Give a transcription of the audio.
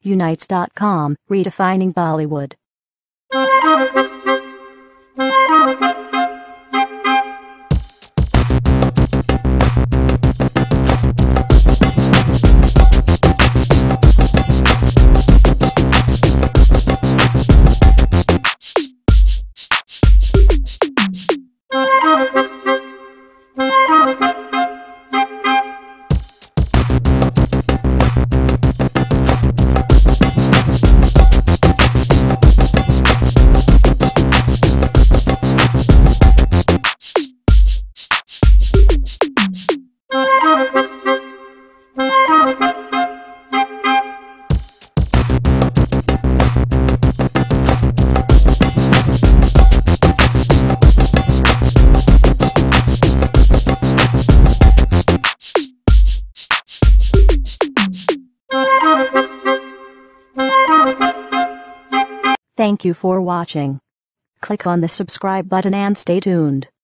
Unites.com, redefining Bollywood. Thank you for watching. Click on the subscribe button and stay tuned.